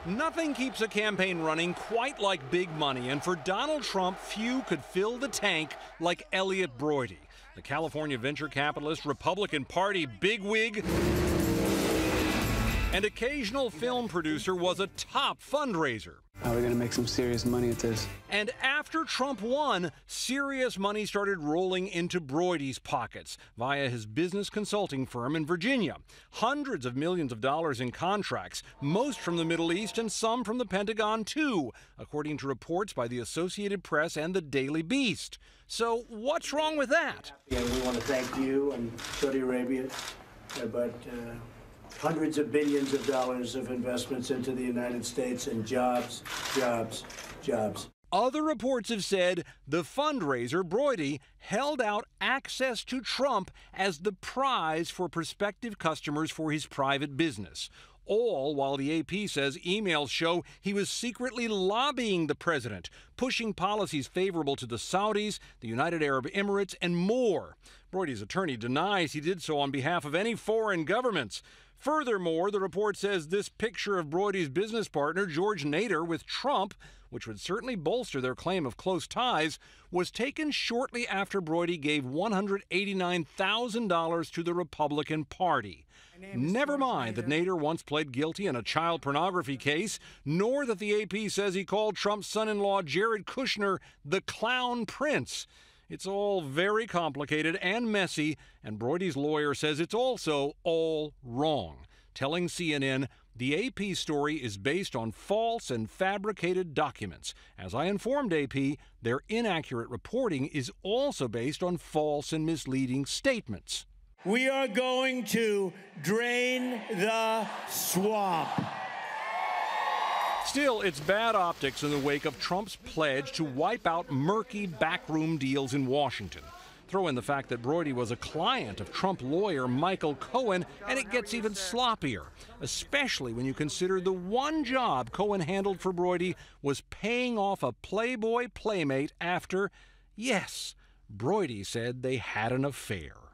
Nothing keeps a campaign running quite like big money, and for Donald Trump, few could fill the tank like Elliott Broidy, the California venture capitalist, Republican Party bigwig, and occasional film producer, was a top fundraiser. We're going to make some serious money at this. And after Trump won, serious money started rolling into Broidy's pockets via his business consulting firm in Virginia. Hundreds of millions of dollars in contracts, most from the Middle East and some from the Pentagon too, according to reports by the Associated Press and the Daily Beast. So what's wrong with that? And we want to thank you and Saudi Arabia, but hundreds of billions of dollars of investments into the United States and jobs, jobs, jobs. Other reports have said the fundraiser, Broidy, held out access to Trump as the prize for prospective customers for his private business. All while the AP says emails show he was secretly lobbying the president, pushing policies favorable to the Saudis, the United Arab Emirates, and more. Broidy's attorney denies he did so on behalf of any foreign governments. Furthermore, the report says this picture of Broidy's business partner, George Nader, with Trump, which would certainly bolster their claim of close ties, was taken shortly after Broidy gave $189,000 to the Republican Party. Never mind that Nader once pled guilty in a child pornography case, nor that the AP says he called Trump's son-in-law Jared Kushner the Clown Prince. It's all very complicated and messy, and Broidy's lawyer says it's also all wrong, telling CNN the AP story is based on false and fabricated documents. As I informed AP, their inaccurate reporting is also based on false and misleading statements. We are going to drain the swamp. Still, it's bad optics in the wake of Trump's pledge to wipe out murky backroom deals in Washington. Throw in the fact that Broidy was a client of Trump lawyer Michael Cohen, and it gets even sloppier, especially when you consider the one job Cohen handled for Broidy was paying off a Playboy playmate after, yes, Broidy said they had an affair.